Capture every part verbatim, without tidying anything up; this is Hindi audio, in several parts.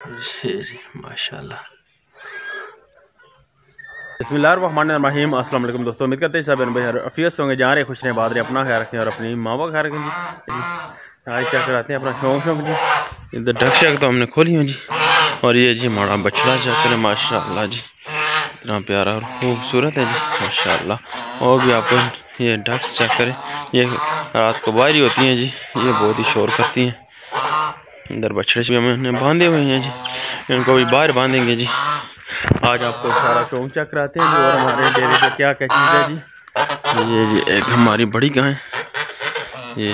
जी जी माशाल्लाह। बिस्मिल्लाहिर्रहमानिर्रहीम। अस्सलाम वालेकुम दोस्तों, उम्मीद करते हैं सब भाई अफियत से होंगे, जा रहे खुश रहे, बाद रहे, अपना ख्याल रखें और अपनी माँ बाप ख्याल रखें जी। आज क्या कराते हैं अपना शौक शौक जी। इधर डक शक तो हमने खोली हो जी, और ये जी हमारा बछड़ा चेक करें माशाल्लाह जी, इतना प्यारा और खूबसूरत है जी माशाल्लाह। और भी आपको ये डक्स चेक करें, ये रात को बाहर ही होती हैं जी, ये बहुत ही शोर करती हैं। इधर बछड़े से हमने बांधे हुए हैं जी, इनको भी बाहर बांधेंगे जी। आज आपको सारा शौक चेक कराते हैं जी। और हमारे डेयरी पे क्या क्या चीज़ है जी। ये जी एक हमारी बड़ी गाय, ये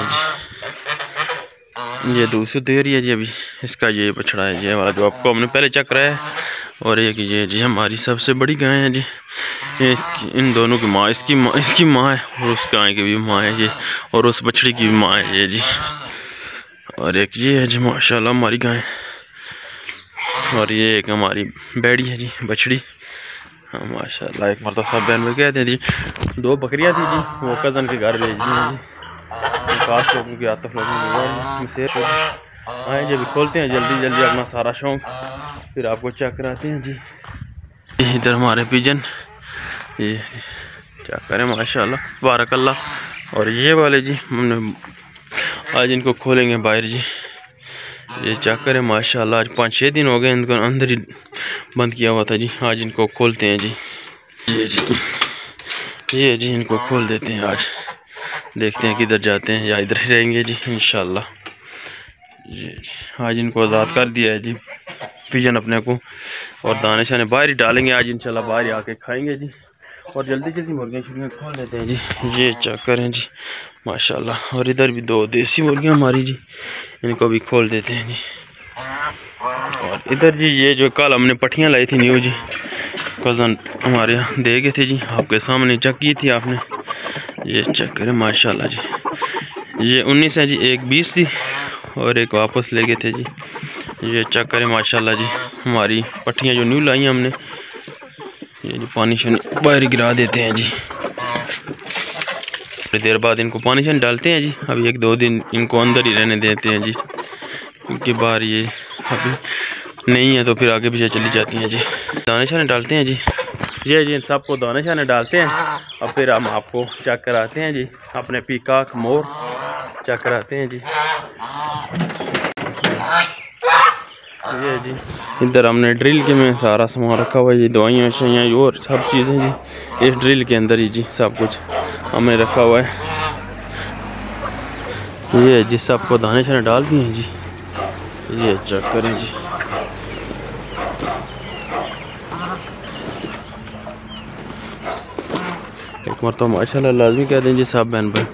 जी ये दूसरी डेयरी है जी। अभी इसका ये बछड़ा है जी हमारा, जो आपको हमने पहले चेक कराया है। और ये कि ये जी हमारी सबसे बड़ी गाय है जी। ये इसकी इन दोनों की माँ, इसकी माँ इसकी माँ है, और उस गाय की भी माँ है ये, और उस बछड़ी की भी माँ है ये जी। और एक ये है जी माशाल्लाह हमारी गाय, और ये एक हमारी बैड़ी है जी बछड़ी माशाल्लाह। एक मरतबा सब बहन में कहते हैं जी, दो बकरियां थी जी, वो कज़न के घर भेज दी हैं जी। खास लोगों की आतफ लोगों से आए जब खोलते हैं जल्दी जल्दी अपना सारा शौक, फिर आपको चेक कराते हैं जी। इधर हमारे पिजन, ये चेक करें माशाल्लाह बारकल्लाह। और ये वाले जी हमने आज इनको खोलेंगे बाहर जी, ये चेक करें माशाल्लाह। आज पाँच छः दिन हो गए इनको अंदर ही बंद किया हुआ था जी, आज इनको खोलते हैं जी। ये जी ये जी इनको खोल देते हैं आज, देखते हैं किधर जाते हैं, या इधर ही रहेंगे जी इंशाल्लाह। ये आज इनको आज़ाद कर दिया है जी पिजन अपने को, और दाने शाने बाहर ही डालेंगे आज इंशाल्लाह, बाहर ही आके खाएंगे जी। और जल्दी जल्दी मुर्गियाँ शुर्गियाँ खोल देते हैं जी। ये चेक करें जी माशाल्लाह। और इधर भी दो देसी मुर्गियाँ हमारी जी, इनको भी खोल देते हैं जी। और इधर जी ये जो कल हमने पट्टियाँ लाई थी न्यू जी, कज़न हमारे यहाँ दे गए थे जी, आपके सामने चेक की थी आपने। ये चेक करें माशाल्लाह जी, ये उन्नीस है जी, एक बीस थी और एक वापस ले गए थे जी। ये चेक करें माशाल्लाह जी, हमारी पट्टियाँ जो न्यू लाई हमने, ये जो पानी शानी बाहर गिरा देते हैं जी। थोड़ी देर बाद इनको पानी शानी डालते हैं जी। अभी एक दो दिन इनको अंदर ही रहने देते हैं जी, क्योंकि बाहर ये अभी नहीं है तो फिर आगे पीछे चली जाती हैं जी। दाने शाने डालते हैं जी, ये जी सबको दाने शाने डालते हैं। और फिर हम आपको चेक कराते हैं जी अपने पीकॉक मोर चेक कराते हैं जी। ये जी इधर हमने ड्रिल के में सारा सामान रखा हुआ है जी, दवाइयाँ शवाइयाँ और सब चीज़ें जी इस ड्रिल के अंदर ही जी सब कुछ हमने रखा हुआ है। ये जी सबको दाने शाने डाल दिए हैं जी। ये चेक करें जी, एक मरतबा माशाल्लाह लाजमी कह दें जी सब बहन भाई।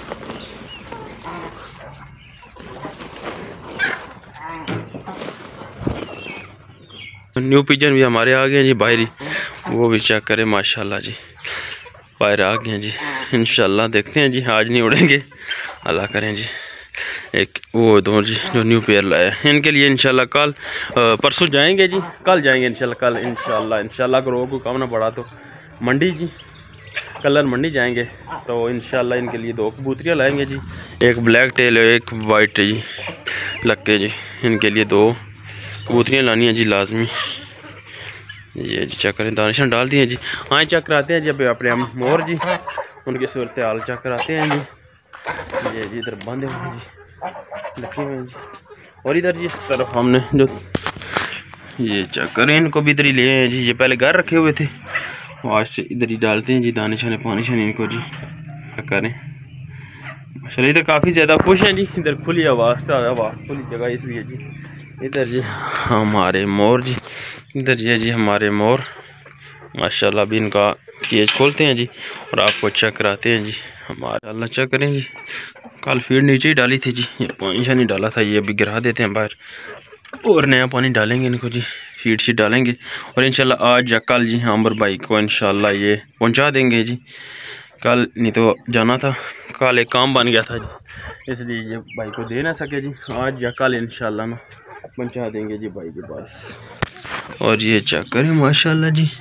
न्यू पिजन भी हमारे आ गए जी बाहरी, वो भी चेक करें माशाल्लाह जी, बाहर आ गए हैं जी इंशाल्लाह। देखते हैं जी, आज नहीं उड़ेंगे, अल्लाह करें जी। एक वो दो जी जो न्यू पेयर लाए इनके लिए इंशाल्लाह कल परसों जाएंगे जी, कल जाएंगे इंशाल्लाह, कल इंशाल्लाह इंशाल्लाह करो को काम ना पड़ा तो मंडी जी, कलर मंडी जाएंगे तो इंशाल्लाह इनके लिए दो कबूतरियाँ लाएंगे जी, एक ब्लैक टेल एक वाइट जी लक्के जी, इनके लिए दो कबूतरियाँ लानी है जी लाजमी। ये जी चेक करें दानिश डाल दिए जी। हाँ चेक कराते हैं जी अभी अपने हम मोर जी, उनकी सूरत हाल चेक कराते हैं जी। ये जी इधर बांधे हुए हैं जी, लगे हुए हैं जी। और इधर जी इस तरफ हमने जो ये चेक करें इनको भी इधर ही लिए हैं जी, ये पहले घर रखे हुए थे, आज से इधर ही डालते हैं जी दाने शाने पानी शाने इनको जी। चेक करें माशाल्लाह, इधर काफ़ी ज़्यादा खुश हैं जी, इधर खुली हवा हवा खुली जगह इसलिए जी। इधर जी हमारे मोर जी, इधर ये जी हमारे मोर माशाल्लाह। अभी इनका केज खोलते हैं जी और आपको चेक कराते हैं जी। हमारा अल्लाह चेक करें जी, कल फीड नीचे ही डाली थी जी, ये पानी शानी डाला था, ये अभी गिरा देते हैं बाहर और नया पानी डालेंगे इनको जी, फीड शीट डालेंगे। और इंशाल्लाह आज या कल जी आंबर भाई को इंशाल्लाह ये पहुंचा देंगे जी। कल नहीं तो जाना था, कल एक काम बन गया था जी, इसलिए ये भाई को दे ना सके जी, आज या कल इंशाल्लाह ना पहुंचा देंगे जी भाई के पास। और ये चेक करें माशाल्लाह जी,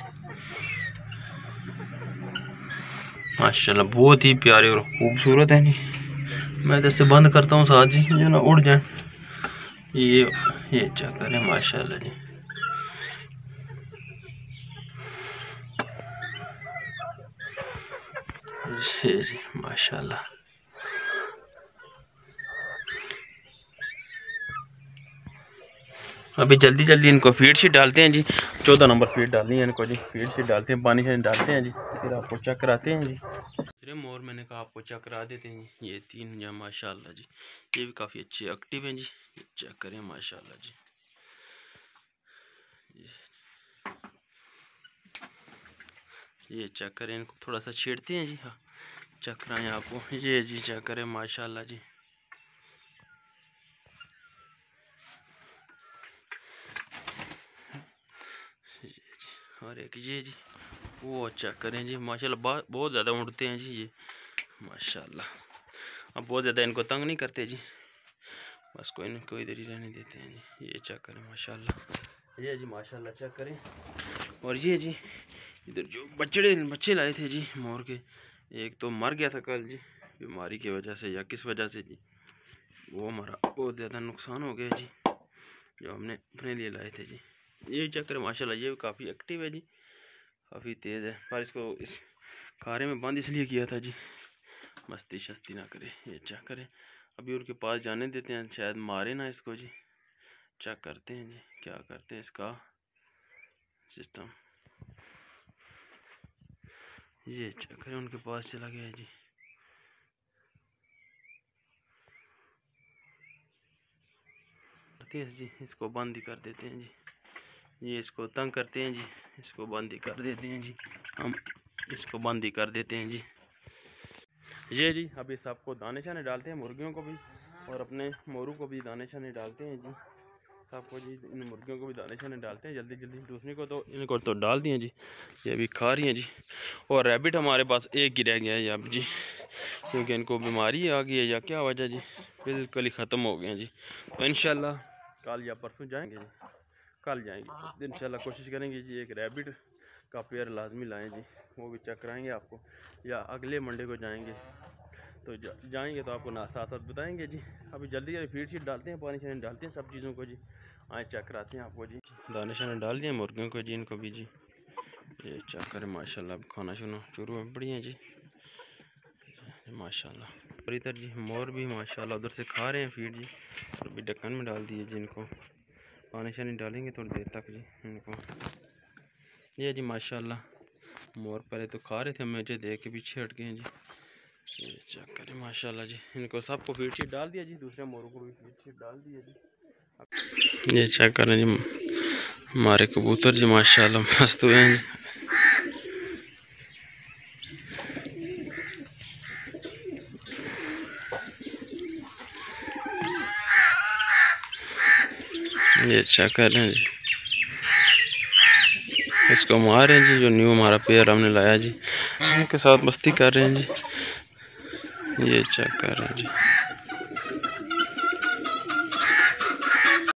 माशाल्लाह बहुत ही प्यारे और खूबसूरत है जी। मैं इधर से बंद करता हूँ साथ जी, जो ना उड़ जाए। ये ये चेक करें माशाल्लाह जी। जी जी माशाल्लाह। अभी जल्दी जल्दी इनको फीड शीट डालते हैं जी। चौदह नंबर फीड डालनी है इनको जी। फीड शीट डालते हैं, पानी शानी डालते हैं जी, फिर आपको चेक कराते हैं जी। दूसरे मोर मैंने कहा आपको चेक करा देते हैं जी। ये तीन या माशाल्लाह जी, ये भी काफ़ी अच्छे एक्टिव हैं जी। चेक करें माशाल्लाह जी। ये चेक करें, इनको थोड़ा सा छेड़ते हैं जी। हाँ चेक कराएँ आपको, ये जी चेक करें माशाल्लाह जी। और एक ये जी, वो चेक करें जी माशाल्लाह, बहुत ज़्यादा उड़ते हैं जी ये माशाल्लाह। अब बहुत ज़्यादा इनको तंग नहीं करते जी, बस कोई ना कोई इधर ही रहने देते हैं जी। ये चेक करें माशाल्लाह, ये जी माशाल्लाह चेक करें। और ये जी इधर जो बच्चे बच्चे लाए थे जी मोर के, एक तो मर गया था कल जी बीमारी की वजह से या किस वजह से जी, वो हमारा बहुत ज़्यादा नुकसान हो गया जी जो हमने अपने लिए लाए थे जी। ये चेक करें माशाल्लाह, ये भी काफ़ी एक्टिव है जी, काफ़ी तेज़ है। पर इसको इस खारे में बंद इसलिए किया था जी, मस्ती शस्ती ना करे। ये चेक करें, अभी उनके पास जाने देते हैं, शायद मारे ना इसको जी। चेक करते हैं जी क्या करते हैं इसका सिस्टम। ये चेक करें, उनके पास चला गया जी। जी इसको बंद ही कर देते हैं जी। ये इसको तंग करते हैं जी, इसको बंद ही कर देते हैं जी। हम इसको बंद ही कर देते हैं जी। ये जी अभी सबको दाने शाने डालते हैं, मुर्गियों को भी और अपने मोरू को भी दाने शाने डालते हैं जी। सबको जी, इन मुर्गियों को भी दाने शाने डालते हैं जल्दी जल्दी। दूसरे को तो इनको तो डाल दिए जी, ये अभी खा रही हैं जी। और रैबिट हमारे पास एक ही रह गया है अब जी, क्योंकि इनको बीमारी आ गई है या क्या वजह जी, बिल्कुल ही ख़त्म हो गए हैं जी। तो इंशाल्लाह कल या परसों जाएंगे जी, कल जाएंगे इंशाल्लाह, कोशिश करेंगे जी एक रैबिट का पेयर लाजमी लाएं जी, वो भी चेक कराएंगे आपको, या अगले मंडे को जाएंगे तो जा, जाएंगे तो आपको ना साथ साथ बताएंगे जी। अभी जल्दी जल्दी फीड शीट डालते हैं, पानी शानी डालते हैं सब चीज़ों को जी, आए चेक कराते हैं आपको जी। दाने शाने डाल दिए मुर्गियों को जी, इनको भी जी। ये चेक करें माशाल्लाह, अब खाना शुरू शुरू में बढ़िया जी माशाल्लाह। और इधर जी मोर भी माशाल्लाह उधर से खा रहे हैं फीड जी, और भी ढक्कन में डाल दिए जी। इनको पानी शानी डालेंगे थोड़ी देर तक जी इनको। ये जी माशाल्लाह मोर पहले तो खा रहे थे, मुझे देख के पीछे हट गए जी। ये चेक करें माशाल्लाह जी, इनको सबको फीड शीट डाल दिया जी, दूसरे मोरों को भी फीड शीट डाल दिया जी। ये चेक करें जी हमारे कबूतर जी माशाल्लाह मस्त हुए हैं जी। ये चेक कर रहे हैं जी, इसको मार रहे हैं जी, जो न्यू हमारा पेयर हमने लाया जी, उनके साथ मस्ती कर रहे हैं जी। ये चेक कर रहे हैं जी।